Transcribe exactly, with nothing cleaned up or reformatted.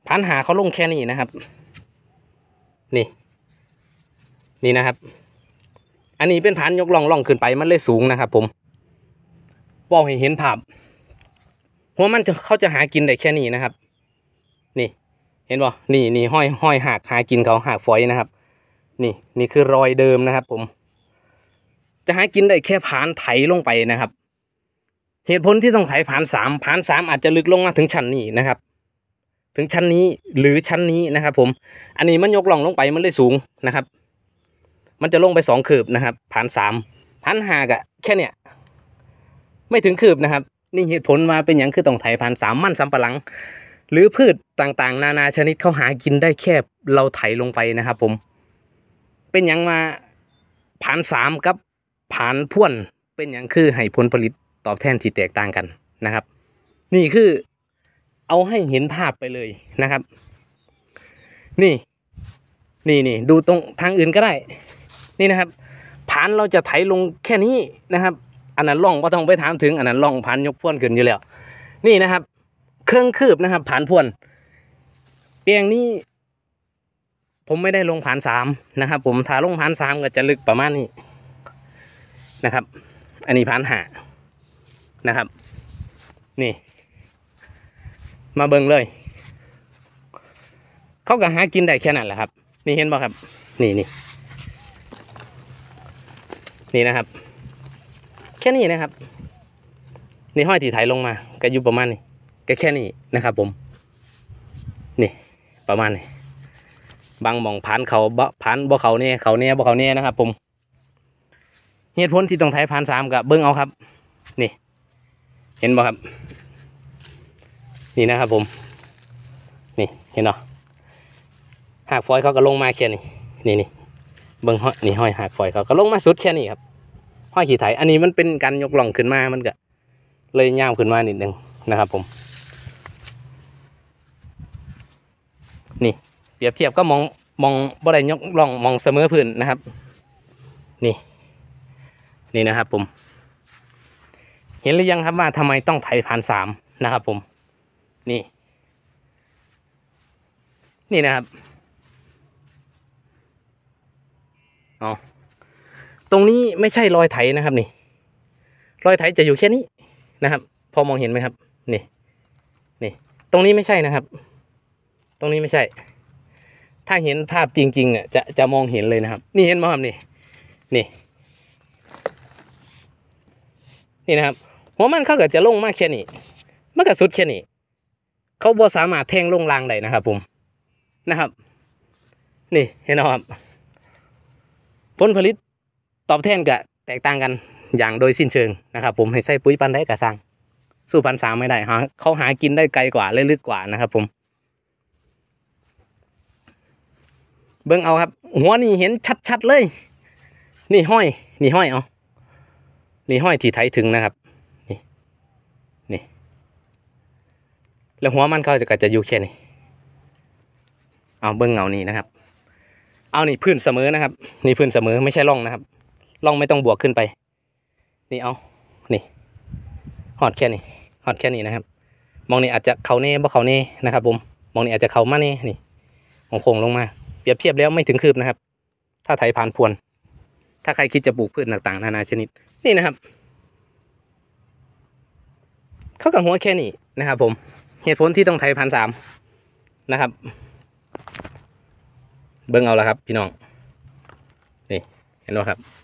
พันหาเขาลงแค่นี้นะครับนี่นี่นะครับอันนี้เป็นพันยกล่องล่องขึ้นไปมันเลยสูงนะครับผมบอกให้เห็นภาพหัวมันจะเขาจะหากินได้แค่นี้นะครับนี่เห็นบ่นี่นี่ห้อยห้อยหักหากินเขาหักฝอยนะครับนี่นี่คือรอยเดิมนะครับผมจะหากินได้แค่ผานไถลงไปนะครับเหตุผลที่ต้องไถผานสามผานสามอาจจะลึกลงมาถึงชั้นนี้นะครับถึงชั้นนี้หรือชั้นนี้นะครับผมอันนี้มันยกล่องลงไปมันเลยสูงนะครับมันจะลงไปสองคืบนะครับผานสามผานห้ากะแค่เนี้ยไม่ถึงคืบนะครับนี่เหตุผลมาเป็นอย่างคือต้องไถผานสามมันสำปะหลังหรือพืชต่างๆนานาชนิดเขาหากินได้แค่เราไถลงไปนะครับผมเป็นอย่างมาผานสามกับผานพ่วนเป็นอย่างคือให้ผลผลิตตอบแทนที่แตกต่างกันนะครับนี่คือเอาให้เห็นภาพไปเลยนะครับนี่นี่นี่ดูตรงทางอื่นก็ได้นี่นะครับผานเราจะไถลงแค่นี้นะครับอันนั้นล่องก็ต้องไปถามถึงอันนั้นล่องผานยกพ่วนขึ้นอยู่แล้วนี่นะครับเครื่องคืบนะครับผานพ่วนเปียงนี้ผมไม่ได้ลงผานสามนะครับผมถ้าลงผานสามก็จะลึกประมาณนี้นะครับอันนี้ผานห้านะครับนี่มาเบิ่งเลยเขาก็หากินได้แค่นั้นแหละครับนี่เห็นป่ะครับนี่นี่นี่นะครับแค่นี้นะครับนี่ห้อยที่ไถลงมาก็อยู่ประมาณนี้ก็แค่นี้นะครับผมนี่ประมาณนี้บางหม่องพันเขาบ่พันบ่เขาเนี่ยเขาเนี่ยบ่เขาเนี่ยนะครับผมเหตุผลที่ต้องไถพันสามกับเบิ้งเอาครับนี่เห็นบ่ครับนี่นะครับผมนี่เห็นเนาะหากฝอยเขาก็ลงมาแค่นี้นี่นี่เบิ้งห้อยนี่ห้อยหากฝอยเขาก็ลงมาสุดแค่นี้ครับห้อยขี่ไถอันนี้มันเป็นการยกล่องขึ้นมามันก็เลยยาวขึ้นมานิดนึงนะครับผมนี่เปรียบเทียบก็มองมองบ่ได้ยกล่องมองเสมอพื้นนะครับนี่นี่นะครับผมเห็นหรือยังครับว่าทำไมต้องไถผ่านสามนะครับผมนี่นี่นะครับอ๋อตรงนี้ไม่ใช่รอยไถนะครับนี่รอยไถจะอยู่แค่นี้นะครับพอมองเห็นไหมครับนี่นี่ตรงนี้ไม่ใช่นะครับตรงนี้ไม่ใช่ถ้าเห็นภาพจริงๆเนี่ยจะจะมองเห็นเลยนะครับนี่เห็นไหมครับนี่นี่นี่นะครับหัวมันเขาเกิดจะลงมากแค่นี้มันก็สุดแค่นี้เขาบ่สามารถแทงลงรางได้นะครับผมนะครับนี่เห็นไหมครับผลผลิตตอบแทนก็แตกต่างกันอย่างโดยสิ้นเชิงนะครับผมให้ใส่ปุ๋ยปันได้กระซังสู้พันสามไม่ได้หาเขาหากินได้ไกลกว่าและลึกกว่านะครับผมเบิ่งเอาครับหัวนี่เห็นชัดๆเลยนี่ห้อยนี่ห้อยเอานี่ห้อยที่ไถถึงนะครับนี่นี่แล้วหัวมันเขาจะก็จะอยู่แค่นี้เอาเบิ่งเงานี่นะครับเอานี่พื้นเสมอนะครับนี่พื้นเสมอไม่ใช่ร่องนะครับร่องไม่ต้องบวกขึ้นไปนี่เอานี่หอดแค่นี้หอดแค่นี้นะครับมองนี่อาจจะเขาเน่บ่เขาเน่นะครับผมมองนี่อาจจะเขามาเน่นี่ของโค้งลงมาเปรียบเทียบแล้วไม่ถึงคืบนะครับถ้าไถผ่านพวนถ้าใครคิดจะปลูกพืชต่างๆนานาชนิดนี่นะครับเขากับหัวแค่นี้นะครับผมเหตุผลที่ต้องไถพันสามนะครับเบิ่งเอาละครับพี่น้องนี่เห็นไหมครับ